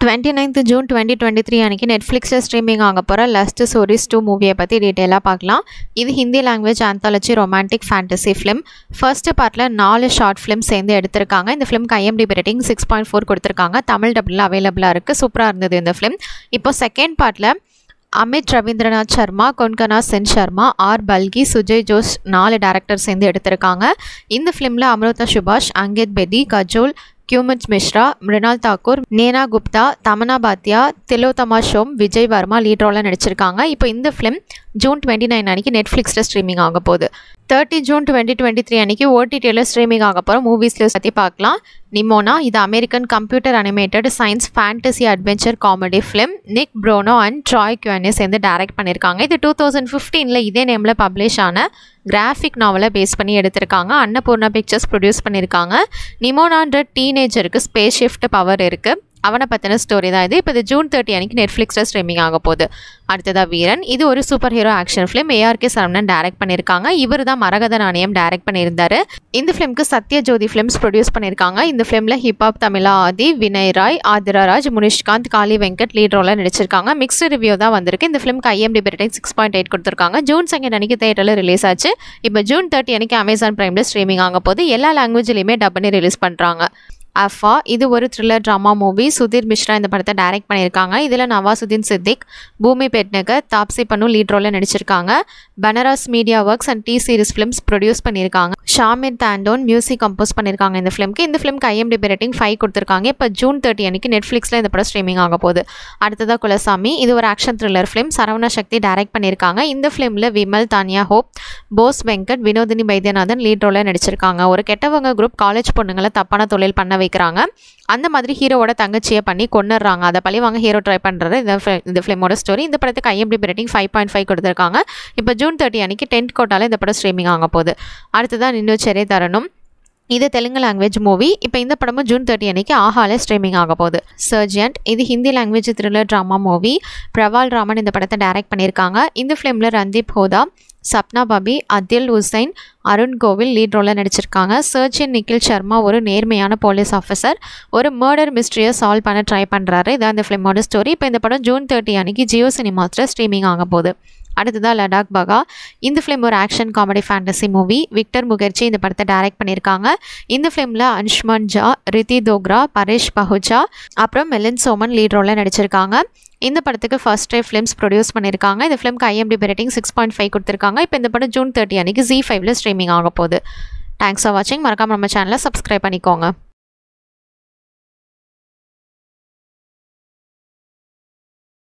29th June 2023 அன்னைக்கு நெட்ஃப்ளிக்ஸில் streaming ஆக போகிற லஸ்ட் ஸ்டோரிஸ் 2 மூவியை பற்றி டீட்டெயிலாக பார்க்கலாம். இது Hindi language anthology romantic fantasy film. First பார்ட்டில் 4 ஷார்ட் ஃபிலிம் சேர்ந்து எடுத்திருக்காங்க. இந்த ஃபிலிம்க்கு IMDb ரேட்டிங் 6.4 கொடுத்துருக்காங்க. தமிழ் டப்பில் அவைலபிளாக இருக்குது. சூப்பராக இருந்தது இந்த ஃபிலிம். இப்போ செகண்ட் பார்ட்டில் அமித் ரவீந்திரநாத் சர்மா, கொன்கனா சென் சர்மா, ஆர் பல்கி, சுஜய் ஜோஸ் 4 டேரக்டர் சேர்ந்து எடுத்திருக்காங்க. இந்த ஃபிலிமில் அம்ருதா சுபாஷ், அங்கித் பெடி, கஜோல், क्यूमित मिश्रा, मृणाल ठाकुर, नेना गुप्ता, तमन्ना भाटिया, तिलोत्तमा शोम, विजय वर्मा लीड रोल நடிச்சிருக்காங்க. இப்போ இந்த ஃபிலிம் June 29 அன்னைக்கு நெட்ஃப்ளிக்ஸில் ஸ்ட்ரீமிங் ஆக போகுது. 30 June 2023 அன்னைக்கு OTTல ஸ்ட்ரீமிங் ஆக போகிற மூவிஸில் பற்றி பார்க்கலாம். நிமோனா, இது American computer animated science fantasy adventure comedy film. Nick Bruno and Troy Quane சேர்ந்து டைரக்ட் பண்ணியிருக்காங்க. இது 2015 இதே நேமில் பப்ளிஷ் ஆன கிராஃபிக் நாவலை பேஸ் பண்ணி எடுத்திருக்காங்க. அன்னபூர்ணா பிக்சர்ஸ் ப்ரொடியூஸ் பண்ணியிருக்காங்க. நிமோனான்ற டீனேஜருக்கு ஸ்பேஸ் ஷிஃப்ட் பவர் இருக்குது. அவனை பற்றின ஸ்டோரி தான் இது. இப்போ இது June 30 அன்னைக்கு நெட்ஃப்ளிக்ஸில் ஸ்ட்ரீமிங் ஆக போகுது. அடுத்ததாக வீரன், இது ஒரு super hero action film. ARK Saravanan direct பண்ணியிருக்காங்க. இவர் தான் மரகத நாணயம் டைரக்ட் பண்ணியிருந்தார். இந்த ஃபிலிம்க்கு சத்யஜோதி ஃபிலிம்ஸ் ப்ரொடியூஸ் பண்ணியிருக்காங்க. இந்த ஃபிலிமில் ஹிப்ஹாப் தமிழா ஆதி, வினய் ராய், ஆதிரா ராஜ், முனிஷ்காந்த், காளி வெங்கட் லீட் ரோலில் நடிச்சிருக்காங்க. மிக்ஸ்டு ரிவ்யூ தான் வந்திருக்கு. இந்த ஃபிலிம்க்கு IMDb ரேட்டிங் 6.8 கொடுத்துருக்காங்க. June 2 அன்னைக்கு தேட்டரில் ரிலீஸ் ஆச்சு. இப்போ June 30 அன்னைக்கு அமேசான் பிரைமில் ஸ்ட்ரீமிங் ஆக போகுது. எல்லா லாங்குவேஜ்லையுமே டப் பண்ணி ரிலீஸ் பண்ணுறாங்க. அஃபா, இது ஒரு thriller drama movie. Sudhir Mishra இந்த படத்தை டைரக்ட் பண்ணியிருக்காங்க. இதில் நவாசுதீன் சித்திக், பூமி பெட்னகர், தாப்சி பன்னு லீட் ரோலில் நடிச்சிருக்காங்க. Banaras media works and T series films produce பண்ணியிருக்காங்க. ஷாமிர் தாண்டோன் மியூசிக் கம்போஸ் பண்ணியிருக்காங்க இந்த ஃபிலிம்க்கு. இந்த ஃபிலிம்க்கு IMDb ரேட்டிங் 5 கொடுத்துருக்காங்க. இப்போ June 30 அன்னைக்கு நெட்ஃப்ளிக்ஸில் இந்த படம் ஸ்ட்ரீமிங் ஆக போகுது. அடுத்ததாக குலசாமி, இது ஒரு action thriller film. Saravana Sakthi direct பண்ணியிருக்காங்க. இந்த ஃபிலிமில் விமல், தானியா ஹோப், போஸ் வெங்கட், வினோதினி வைத்தியநாதன் லீட் ரோலில் நடிச்சிருக்காங்க. ஒரு கெட்டவங்க குரூப் காலேஜ் பொண்ணுங்களை தப்பான தொழில் பண்ண வைக்கிறாங்க. அந்த மாதிரி ஹீரோவோட தங்கச்சியை பண்ணி கொன்னுறாங்க. அதை பழி வாங்க ஹீரோ ட்ரை பண்ணுறது இந்த ஃபிலிமோட ஸ்டோரி. இந்த படத்துக்கு IMDb ரேட்டிங் 5.5 கொடுத்துருக்காங்க. இப்போ June 30 அன்னைக்கு 10th கோட்டால இந்த படம் ஸ்ட்ரீமிங் ஆக போகுது. அடுத்ததான் நின்னு செரே தரணும், இது தெலுங்கு லாங்குவேஜ் மூவி. இப்போ இந்த படமும் June 30 அன்னைக்கு ஆஹால ஸ்ட்ரீமிங் ஆக போகுது. சர்ஜியன்ட், இது Hindi language thriller drama movie. Prawaal Raman இந்த படத்தை டைரக்ட் பண்ணியிருக்காங்க. இந்த ஃபிலிமில் ரந்தீப் ஹோதா, சப்னா பாபி, அதில் உசைன், அருண் கோவில் லீட் ரோலில் நடிச்சிருக்காங்க. சர்ஜன் நிக்கில் சர்மா ஒரு நேர்மையான போலீஸ் ஆஃபீஸர் ஒரு மர்டர் மிஸ்ட்ரியை சால்வ் பண்ண ட்ரை பண்ணுறாரு. இதான் இந்த ஃபிலிமோட ஸ்டோரி. இப்போ இந்த படம் June 30 அன்னைக்கு ஜியோ சினிமாஸில் ஸ்ட்ரீமிங் ஆக போகுது. அடுத்ததாக லடாக் பகா, இந்த ஃபிலிம் ஒரு action comedy fantasy movie. Victor Mukherjee இந்த படத்தை டைரக்ட் பண்ணியிருக்காங்க. இந்த ஃபிலிமில் அன்ஷ்மன் ஜா, ரித்தி தோக்ரா, பரேஷ் பஹுஜா, அப்புறம் மெலின் சோமன் லீட் ரோலில் நடிச்சிருக்காங்க. இந்த படத்துக்கு ஃபர்ஸ்ட் டைம் ஃபிலிம்ஸ் ப்ரொடியூஸ் பண்ணியிருக்காங்க. இந்த ஃபிலிம்க்கு IMDb ரேட்டிங் 6.5 கொடுத்துருக்காங்க. இப்போ இந்த படம் June 30 அன்னைக்கு Z5ல ஸ்ட்ரீமிங் ஆக போகுது. தேங்க்ஸ் ஃபார் வாட்சிங். மறக்காம நம்ம சேனலை சப்ஸ்கிரைப் பண்ணிக்கோங்க.